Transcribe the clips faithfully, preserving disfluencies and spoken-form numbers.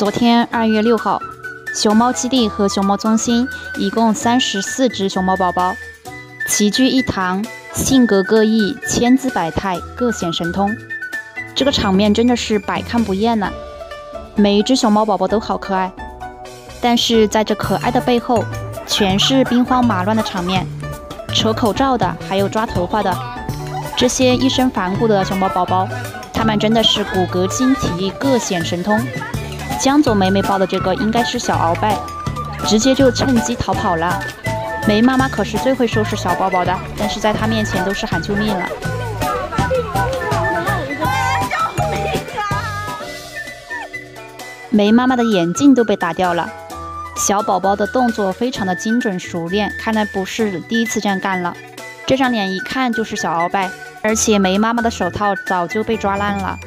昨天二月六号，熊猫基地和熊猫中心一共三十四只熊猫宝宝，齐聚一堂，性格各异，千姿百态，各显神通。这个场面真的是百看不厌呢。每一只熊猫宝宝都好可爱，但是在这可爱的背后，全是兵荒马乱的场面。扯口罩的，还有抓头发的，这些一身反骨的熊猫宝宝，他们真的是骨骼精奇，各显神通。江左美美抱的这个应该是小鳌拜，直接就趁机逃跑了。梅妈妈可是最会收拾小宝宝的，但是在她面前都是喊救命了。梅妈妈的眼镜都被打掉了。小宝宝的动作非常的精准熟练，看来不是第一次这样干了。这张脸一看就是小鳌拜，而且梅妈妈的手套早就被抓烂了。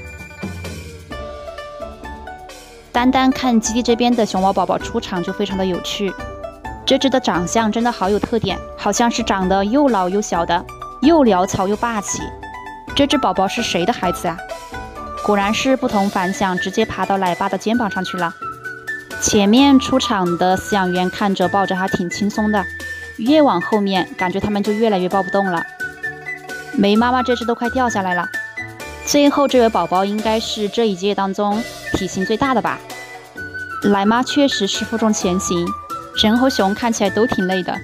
单单看基地这边的熊猫宝宝出场就非常的有趣。这只的长相真的好有特点，好像是长得又老又小的，又潦草又霸气。这只宝宝是谁的孩子啊？果然是不同凡响，直接爬到奶爸的肩膀上去了。前面出场的饲养员看着抱着还挺轻松的，越往后面感觉他们就越来越抱不动了。梅妈妈这只都快掉下来了。最后这位宝宝应该是这一届当中体型最大的吧。奶妈确实是负重前行，人和熊看起来都挺累的。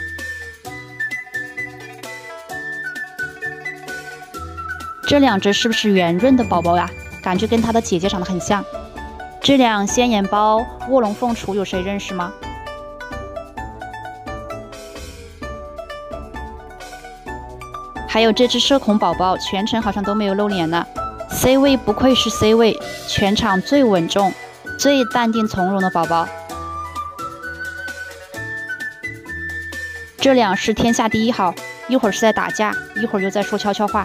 这两只是不是圆润的宝宝呀？感觉跟它的姐姐长得很像。这辆鲜盐包、卧龙凤雏有谁认识吗？还有这只社恐宝宝，全程好像都没有露脸呢。C 位不愧是 C 位，全场最稳重、最淡定从容的宝宝。这俩是天下第一号，一会儿是在打架，一会儿又在说悄悄话。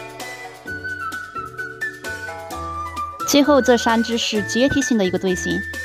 最后这三只是阶梯性的一个队形，